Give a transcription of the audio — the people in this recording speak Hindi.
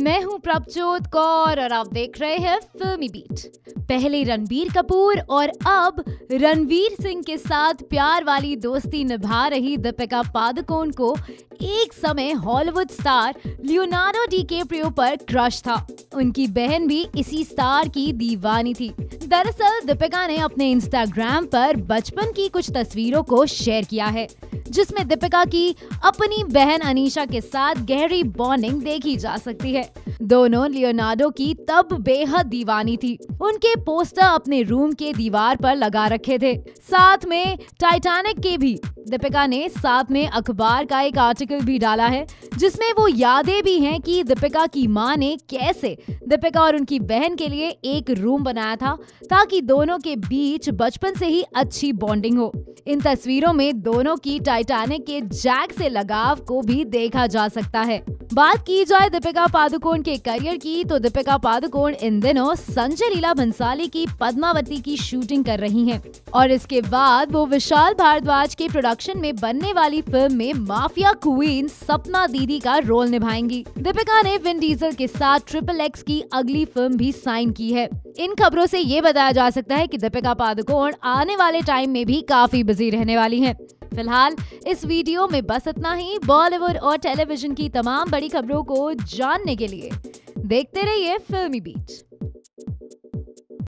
मैं हूं प्रभजोत कौर और आप देख रहे हैं फिल्मी बीट। पहले रणबीर कपूर और अब रणवीर सिंह के साथ प्यार वाली दोस्ती निभा रही दीपिका पादुकोण को एक समय हॉलीवुड स्टार लियोनार्डो डिकैप्रियो पर क्रश था। उनकी बहन भी इसी स्टार की दीवानी थी। दरअसल दीपिका ने अपने इंस्टाग्राम पर बचपन की कुछ तस्वीरों को शेयर किया है, जिसमें दीपिका की अपनी बहन अनीशा के साथ गहरी बॉन्डिंग देखी जा सकती है। दोनों लियोनार्डो की तब बेहद दीवानी थी। उनके पोस्टर अपने रूम के दीवार पर लगा रखे थे। साथ में टाइटैनिक के भी। दीपिका ने साथ में अखबार का एक आर्टिकल भी डाला है, जिसमें वो यादें भी हैं कि दीपिका की मां ने कैसे दीपिका और उनकी बहन के लिए एक रूम बनाया था ताकि दोनों के बीच बचपन से ही अच्छी बॉन्डिंग हो। इन तस्वीरों में दोनों की टाइटैनिक के जैक से लगाव को भी देखा जा सकता है। बात की जाए दीपिका पादुकोण के करियर की, तो दीपिका पादुकोण इन दिनों संजय लीला भंसाली की पद्मावती की शूटिंग कर रही हैं और इसके बाद वो विशाल भारद्वाज के प्रोडक्शन में बनने वाली फिल्म में माफिया क्वीन सपना दीदी का रोल निभाएंगी। दीपिका ने विन डीजल के साथ XXX की अगली फिल्म भी साइन की है। इन खबरों से ये बताया जा सकता है कि दीपिका पादुकोण आने वाले टाइम में भी काफी बिजी रहने वाली हैं। फिलहाल इस वीडियो में बस इतना ही। बॉलीवुड और टेलीविजन की तमाम बड़ी खबरों को जानने के लिए देखते रहिए फिल्मी बीट।